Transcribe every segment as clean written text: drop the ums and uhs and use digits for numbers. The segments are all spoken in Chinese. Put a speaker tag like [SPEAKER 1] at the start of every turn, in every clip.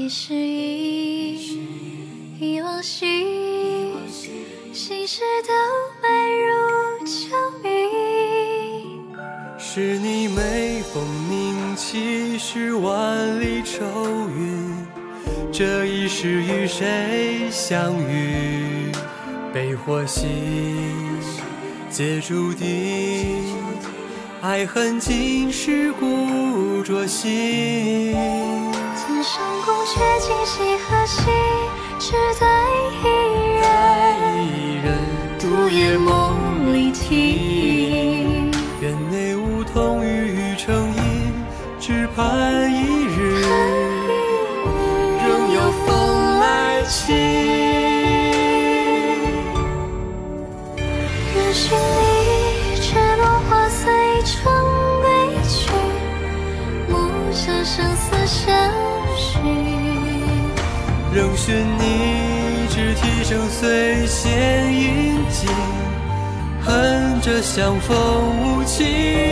[SPEAKER 1] 一时忆往昔，心事都埋入秋雨。
[SPEAKER 2] 是你每逢凝气时万里愁云，这一世与谁相遇？悲或喜，皆注定。爱恨尽是故着心。
[SPEAKER 1] 今生宫阙今夕何夕？只待一人，独夜梦里听。
[SPEAKER 2] 院内梧桐雨成荫，只盼一日，仍有风来侵。
[SPEAKER 1] 任寻你，却落花随春归去，暮色生死相许。
[SPEAKER 2] 仍寻你，只啼声随弦音尽，恨这相逢无期。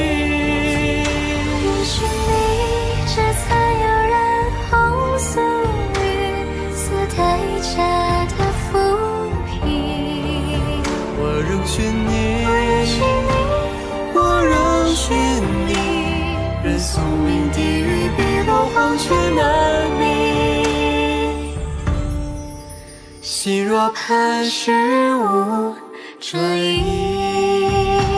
[SPEAKER 1] 任寻你，只残有人红素雨，似代价的浮萍。
[SPEAKER 2] 我仍寻你，
[SPEAKER 1] 我
[SPEAKER 2] 仍寻你，任宿命地狱碧落黄却难明。心若磐石无追忆。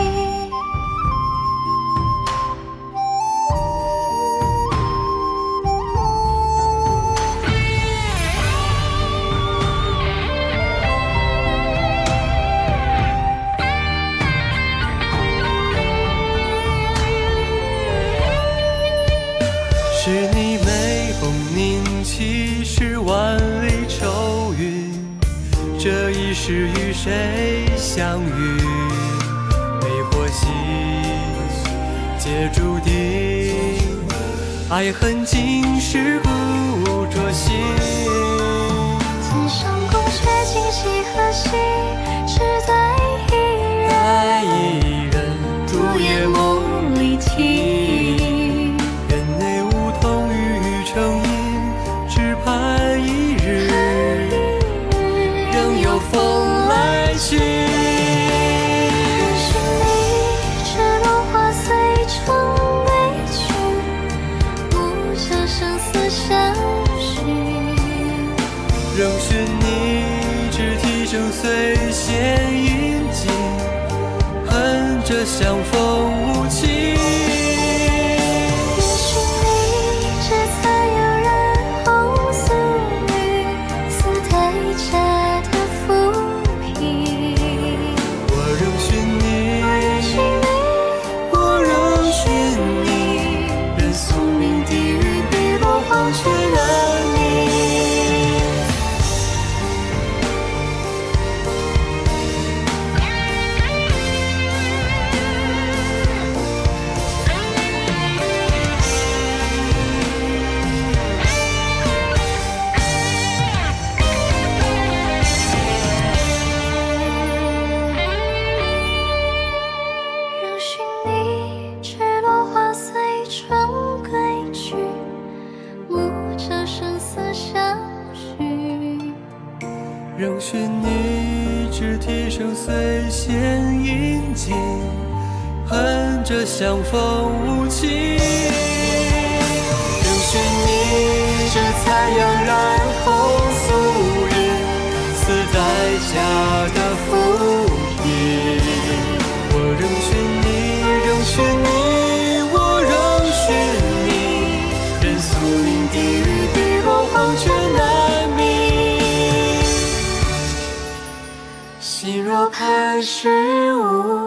[SPEAKER 2] 是你每逢凝气时万里愁云，这一世与谁相遇？悲或喜，皆注定。爱恨尽是故着心。
[SPEAKER 1] 今生宫阙今夕何夕？只待一人，独夜梦里听。
[SPEAKER 2] 院内梧桐雨成荫，只盼一日，仍有风来侵。
[SPEAKER 1] 任寻你，只落花随春归去，暮色生死相许。
[SPEAKER 2] 仍寻你，只啼声随弦音尽，恨这相逢无期。
[SPEAKER 1] 任寻你，只残有人红素雨，似代价的浮萍。
[SPEAKER 2] 我仍寻你，我仍寻你，任宿命地狱碧落黄却难明。
[SPEAKER 1] 仍寻你，只落花随春归去，暮色生死相许。
[SPEAKER 2] 仍寻你，只啼声随弦音尽，恨这相逢无期。仍寻你，只残阳染红素云，似代价的浮萍。我仍寻你，仍寻你，我仍寻你，任宿命地狱碧落黄却难明。心若磐石无